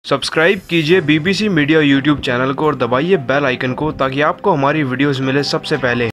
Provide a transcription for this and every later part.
Subscribe कीजिए BBC media YouTube channel को और दबाइए बेल आइकन को ताकि आपको हमारी वीडियोस मिले सबसे पहले।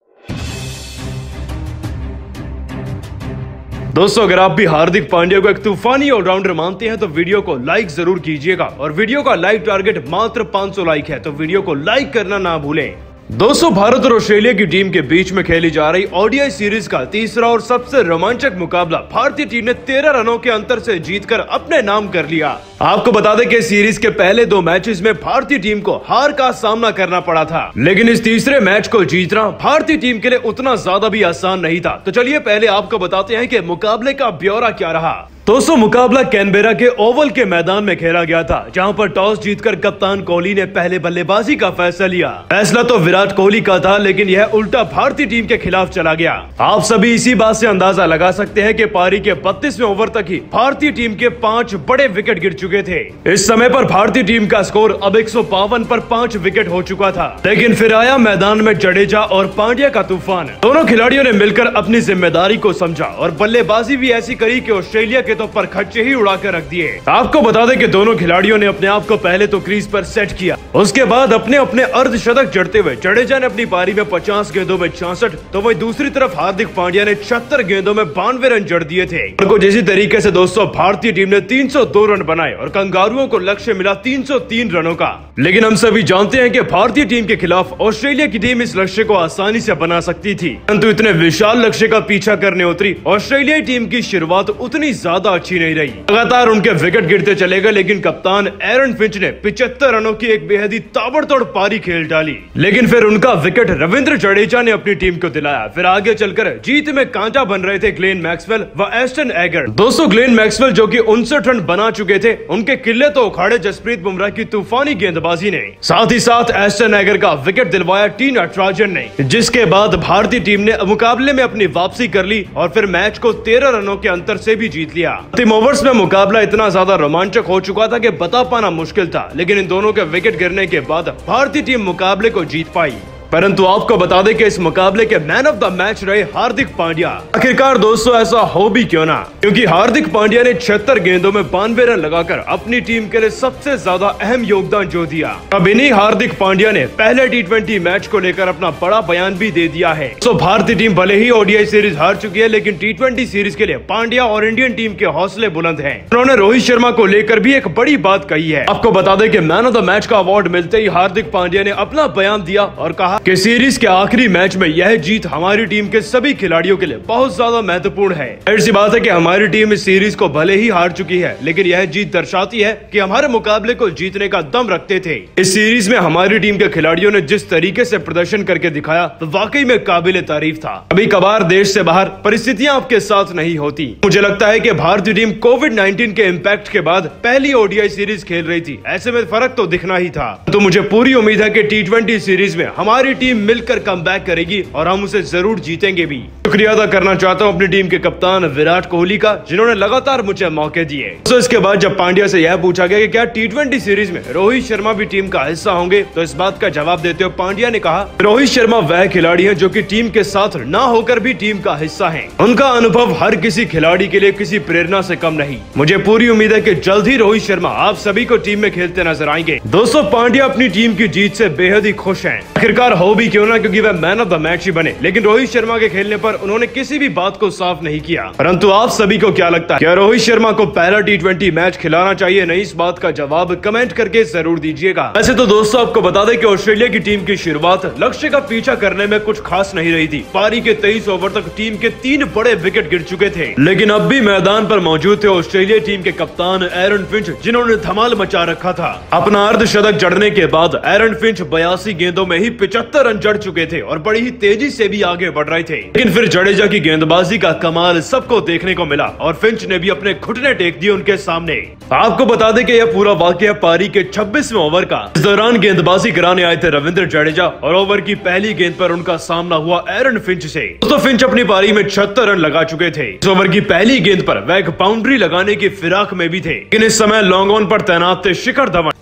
दोस्तों, अगर आप भी हार्दिक पांड्या को एक तूफानी ऑलराउंडर मानते हैं तो वीडियो को लाइक जरूर कीजिएगा और वीडियो का लाइक टारगेट मात्र 500 लाइक है तो वीडियो को लाइक करना ना भूलें। दोस्तों, भारत और ऑस्ट्रेलिया की टीम के बीच में खेली जा रही ओडीआई सीरीज का तीसरा और सबसे रोमांचक मुकाबला भारतीय टीम ने 13 रनों के अंतर से जीतकर अपने नाम कर लिया। आपको बता दें कि सीरीज के पहले 2 मैचेस में भारतीय टीम को हार का सामना करना पड़ा था, लेकिन इस तीसरे मैच को जीतना भारतीय टीम के लिए उतना ज्यादा भी आसान नहीं था। तो चलिए पहले आपको बताते हैं कि मुकाबले का ब्यौरा क्या रहा। दोस्तों, मुकाबला कैनबेरा के ओवल के मैदान में खेला गया था, जहां पर टॉस जीतकर कप्तान कोहली ने पहले बल्लेबाजी का फैसला लिया। फैसला तो विराट कोहली का था, लेकिन यह उल्टा भारतीय टीम के खिलाफ चला गया। आप सभी इसी बात से अंदाजा लगा सकते हैं कि पारी के 32वें ओवर तक ही भारतीय टीम के 5 बड़े विकेट गिर चुके थे। इस समय पर भारतीय टीम का स्कोर अब 152 पर 5 विकेट हो चुका था, लेकिन फिर आया मैदान में जडेजा और पांड्या का तूफान। दोनों खिलाड़ियों ने मिलकर अपनी जिम्मेदारी को समझा और बल्लेबाजी भी ऐसी करी कि ऑस्ट्रेलिया के तो पर खर्चे ही उड़ा कर रख दिए। आपको बता दें कि दोनों खिलाड़ियों ने अपने आप को पहले तो क्रीज पर सेट किया, उसके बाद अपने अपने अर्धशतक जड़ते हुए जडेजा ने अपनी पारी में 50 गेंदों में 66, तो वही दूसरी तरफ हार्दिक पांड्या ने 76 गेंदों में 92 रन जड़ दिए थे। उनको इसी तरीके से दोस्तों भारतीय टीम ने 302 रन बनाए और कंगारुओं को लक्ष्य मिला 303 रनों का। लेकिन हम सभी जानते हैं कि भारतीय टीम के खिलाफ ऑस्ट्रेलिया की टीम इस लक्ष्य को आसानी से बना सकती थी, परंतु इतने विशाल लक्ष्य का पीछा करने उतरी ऑस्ट्रेलियाई टीम की शुरुआत उतनी ज्यादा अच्छी नहीं रही। लगातार उनके विकेट गिरते चले गए, लेकिन कप्तान एरन फिंच ने 75 रनों की एक बेहद ही ताबड़तोड़ पारी खेल डाली। लेकिन फिर उनका विकेट रविंद्र जडेजा ने अपनी टीम को दिलाया। फिर आगे चलकर जीत में कांटा बन रहे थे ग्लेन मैक्सवेल व एस्टन एगर। दोस्तों, ग्लेन मैक्सवेल जो कि 59 रन बना चुके थे, उनके किले तो उखाड़े जसप्रीत बुमराह की तूफानी गेंदबाजी ने। साथ ही साथ एस्टन एगर का विकेट दिलवाया टी नटराजन ने, जिसके बाद भारतीय टीम ने मुकाबले में अपनी वापसी कर ली और फिर मैच को 13 रनों के अंतर से भी जीत लिया। ओवर्स में मुकाबला इतना ज्यादा रोमांचक हो चुका था कि बता पाना मुश्किल था, लेकिन इन दोनों के विकेट गिरने के बाद भारतीय टीम मुकाबले को जीत पाई। परंतु आपको बता दें कि इस मुकाबले के मैन ऑफ द मैच रहे हार्दिक पांड्या। आखिरकार दोस्तों ऐसा हो भी क्यों ना, क्योंकि हार्दिक पांड्या ने 76 गेंदों में 92 रन लगाकर अपनी टीम के लिए सबसे ज्यादा अहम योगदान जो दिया। अब इन्हीं हार्दिक पांड्या ने पहले T20 मैच को लेकर अपना बड़ा बयान भी दे दिया है। तो भारतीय टीम भले ही ओडीआई सीरीज हार चुकी है, लेकिन T20 सीरीज के लिए पांड्या और इंडियन टीम के हौसले बुलंद है। उन्होंने रोहित शर्मा को लेकर भी एक बड़ी बात कही है। आपको बता दें कि मैन ऑफ द मैच का अवार्ड मिलते ही हार्दिक पांड्या ने अपना बयान दिया और कहा कि सीरीज के आखिरी मैच में यह जीत हमारी टीम के सभी खिलाड़ियों के लिए बहुत ज्यादा महत्वपूर्ण है। ऐसी बात है कि हमारी टीम इस सीरीज को भले ही हार चुकी है, लेकिन यह जीत दर्शाती है कि हमारे मुकाबले को जीतने का दम रखते थे। इस सीरीज में हमारी टीम के खिलाड़ियों ने जिस तरीके से प्रदर्शन करके दिखाया तो वाकई में काबिले तारीफ था। कभी कभार देश से बाहर परिस्थितियां आपके साथ नहीं होती। मुझे लगता है कि भारतीय टीम कोविड-19 के इम्पैक्ट के बाद पहली ओडीआई सीरीज खेल रही थी, ऐसे में फर्क तो दिखना ही था। तो मुझे पूरी उम्मीद है कि T20 सीरीज में हमारी टीम मिलकर कमबैक करेगी और हम उसे जरूर जीतेंगे भी। शुक्रिया अदा करना चाहता हूं अपनी टीम के कप्तान विराट कोहली का, जिन्होंने लगातार मुझे मौके दिए। तो इसके बाद जब पांड्या से यह पूछा गया कि क्या T20 सीरीज में रोहित शर्मा भी टीम का हिस्सा होंगे, तो इस बात का जवाब देते हुए पांड्या ने कहा, रोहित शर्मा वह खिलाड़ी है जो कि टीम के साथ ना होकर भी टीम का हिस्सा है। उनका अनुभव हर किसी खिलाड़ी के लिए किसी प्रेरणा से कम नहीं। मुझे पूरी उम्मीद है कि जल्द ही रोहित शर्मा आप सभी को टीम में खेलते नजर आएंगे। दोस्तों, पांड्या अपनी टीम की जीत से बेहद ही खुश हैं। आखिरकार हो भी क्यों ना, क्योंकि वह मैन ऑफ द मैच ही बने, लेकिन रोहित शर्मा के खेलने पर उन्होंने किसी भी बात को साफ नहीं किया। परंतु आप सभी को क्या लगता है, क्या रोहित शर्मा को पहला T20 मैच खिलाना चाहिए? नहीं, इस बात का जवाब कमेंट करके जरूर दीजिएगा। वैसे तो दोस्तों आपको बता दें कि ऑस्ट्रेलिया की टीम की शुरुआत लक्ष्य का पीछा करने में कुछ खास नहीं रही थी। पारी के 23 ओवर तक टीम के 3 बड़े विकेट गिर चुके थे, लेकिन अब भी मैदान पर मौजूद थे ऑस्ट्रेलिया टीम के कप्तान एरन फिंच, जिन्होंने धमाल मचा रखा था। अपना अर्धशतक जड़ने के बाद एरन फिंच 82 गेंदों में ही 75 रन जड़ चुके थे और बड़ी ही तेजी से भी आगे बढ़ रहे थे। लेकिन फिर जडेजा की गेंदबाजी का कमाल सबको देखने को मिला और फिंच ने भी अपने घुटने टेक दिए उनके सामने। आपको बता दें कि यह पूरा वाकया पारी के 26वें ओवर का। इस दौरान गेंदबाजी कराने आए थे रविंद्र जडेजा और ओवर की पहली गेंद पर उनका सामना हुआ एरन फिंच से। तो फिंच अपनी पारी में 76 रन लगा चुके थे। इस ओवर की पहली गेंद पर वह एक बाउंड्री लगाने की फिराक में भी थे, लेकिन इस समय लॉन्ग ऑन पर तैनात थे शिखर धवन।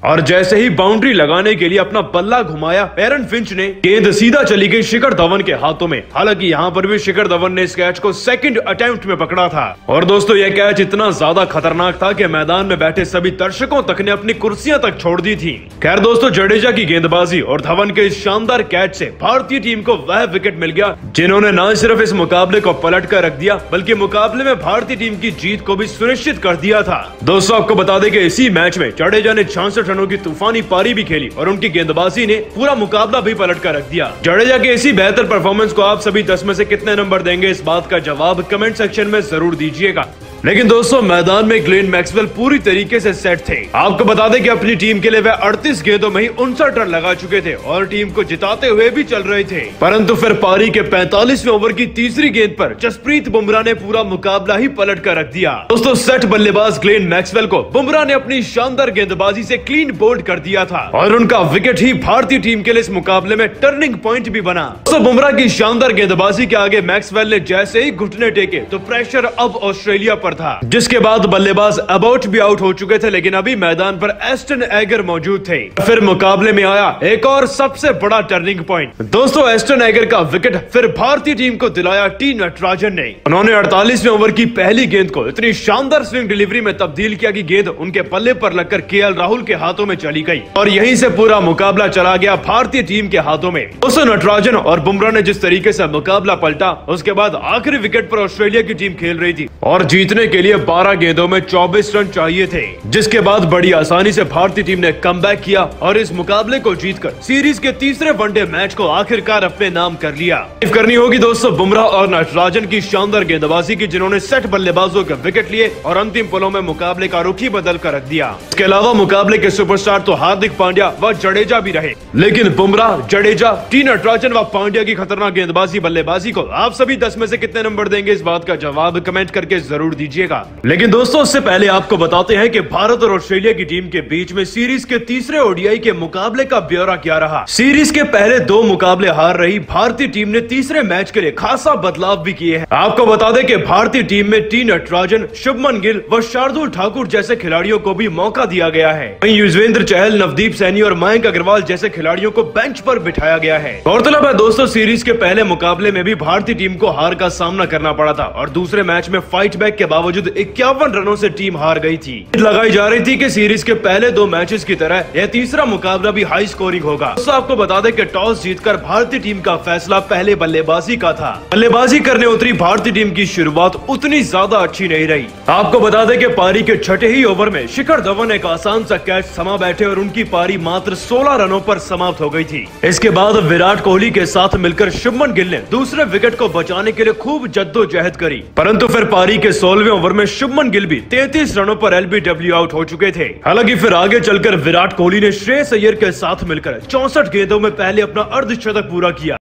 और जैसे ही बाउंड्री लगाने के लिए अपना बल्ला घुमाया, एरन फिंच ने गेंद सीधा चली गई शिखर धवन के हाथों में। हालांकि यहाँ पर भी शिखर धवन ने इस कैच को सेकंड अटेम्प्ट में पकड़ा था और दोस्तों यह कैच इतना ज्यादा खतरनाक था कि मैदान में बैठे सभी दर्शकों तक ने अपनी कुर्सियां तक छोड़ दी थी। खैर दोस्तों, जडेजा की गेंदबाजी और धवन के इस शानदार कैच से भारतीय टीम को वह विकेट मिल गया जिन्होंने न सिर्फ इस मुकाबले को पलट कर रख दिया बल्कि मुकाबले में भारतीय टीम की जीत को भी सुनिश्चित कर दिया था। दोस्तों आपको बता दें कि इसी मैच में जडेजा ने 66 रनों की तूफानी पारी भी खेली और उनकी गेंदबाजी ने पूरा मुकाबला भी पलट कर रख दिया। जडेजा के इसी बेहतर परफॉर्मेंस को आप सभी 10 में से कितने नंबर देंगे, इस बात का जवाब कमेंट सेक्शन में जरूर दीजिएगा। लेकिन दोस्तों मैदान में ग्लेन मैक्सवेल पूरी तरीके से सेट थे। आपको बता दें कि अपनी टीम के लिए वह 38 गेंदों में ही 59 रन लगा चुके थे और टीम को जिताते हुए भी चल रहे थे। परंतु फिर पारी के 45वें ओवर की तीसरी गेंद पर जसप्रीत बुमराह ने पूरा मुकाबला ही पलट कर रख दिया। दोस्तों सेट बल्लेबाज ग्लेन मैक्सवेल को बुमराह ने अपनी शानदार गेंदबाजी से क्लीन बोल्ड कर दिया था और उनका विकेट ही भारतीय टीम के लिए इस मुकाबले में टर्निंग पॉइंट भी बना। दोस्तों बुमराह की शानदार गेंदबाजी के आगे मैक्सवेल ने जैसे ही घुटने टेके तो प्रेशर अब ऑस्ट्रेलिया पर था, जिसके बाद बल्लेबाज अबाउट भी आउट हो चुके थे। लेकिन अभी मैदान पर एस्टन एगर मौजूद थे। फिर मुकाबले में आया एक और सबसे बड़ा टर्निंग पॉइंट। दोस्तों एस्टन एगर का विकेट फिर भारतीय टीम को दिलाया टी नटराजन ने। उन्होंने 48वें ओवर की पहली गेंद को इतनी शानदार स्विंग डिलीवरी में तब्दील किया कि गेंद उनके पल्ले पर लगकर केएल राहुल के हाथों में चली गई और यहीं से पूरा मुकाबला चला गया भारतीय टीम के हाथों में। दोस्तों नटराजन और बुमराह ने जिस तरीके से मुकाबला पलटा, उसके बाद आखिरी विकेट पर ऑस्ट्रेलिया की टीम खेल रही थी और जीतने के लिए 12 गेंदों में 24 रन चाहिए थे, जिसके बाद बड़ी आसानी से भारतीय टीम ने कमबैक किया और इस मुकाबले को जीतकर सीरीज के तीसरे वनडे मैच को आखिरकार अपने नाम कर लिया। करनी होगी दोस्तों बुमराह और नटराजन की शानदार गेंदबाजी की, जिन्होंने सेट बल्लेबाजों के विकेट लिए और अंतिम पलों में मुकाबले का रुख ही बदल कर रख दिया। इसके अलावा मुकाबले के सुपरस्टार तो हार्दिक पांड्या व जडेजा भी रहे, लेकिन बुमराह, जडेजा, टी नटराजन व पांड्या की खतरनाक गेंदबाजी बल्लेबाजी को आप सभी 10 में से कितने नंबर देंगे, इस बात का जवाब कमेंट करके जरूर दीजिएगा। लेकिन दोस्तों उससे पहले आपको बताते हैं कि भारत और ऑस्ट्रेलिया की टीम के बीच में सीरीज के तीसरे ओडीआई के मुकाबले का ब्यौरा क्या रहा। सीरीज के पहले 2 मुकाबले हार रही भारतीय टीम ने तीसरे मैच के लिए खासा बदलाव भी किए हैं। आपको बता दें कि भारतीय टीम में टी नटराजन, शुभमन गिल व शार्दुल ठाकुर जैसे खिलाड़ियों को भी मौका दिया गया है। वहीं युजवेंद्र चहल, नवदीप सैनी और मयंक अग्रवाल जैसे खिलाड़ियों को बेंच पर बिठाया गया है। गौरतलब है दोस्तों सीरीज के पहले मुकाबले में भी भारतीय टीम को हार का सामना करना पड़ा था और दूसरे मैच में फाइट बैक के बावजूद 51 रनों से टीम हार गई थी। लगाई जा रही थी कि सीरीज के पहले 2 मैचेस की तरह यह तीसरा मुकाबला भी हाई स्कोरिंग होगा। दोस्तों आपको बता दें कि टॉस जीतकर भारतीय टीम का फैसला पहले बल्लेबाजी का था। बल्लेबाजी करने उतरी भारतीय टीम की शुरुआत उतनी ज्यादा अच्छी नहीं रही। आपको बता दें कि पारी के छठे ही ओवर में शिखर धवन एक आसान सा कैच समा बैठे और उनकी पारी मात्र 16 रनों पर समाप्त हो गई थी। इसके बाद विराट कोहली के साथ मिलकर शुभमन गिल ने दूसरे विकेट को बचाने के लिए खूब जद्दोजहद करी, परंतु फिर पारी के 16वें ओवर में शुभमन गिल भी 33 रनों पर एलबीडब्ल्यू आउट हो चुके थे। हालांकि फिर आगे चलकर विराट कोहली ने श्रेयस अय्यर के साथ मिलकर 64 गेंदों में पहले अपना अर्धशतक पूरा किया।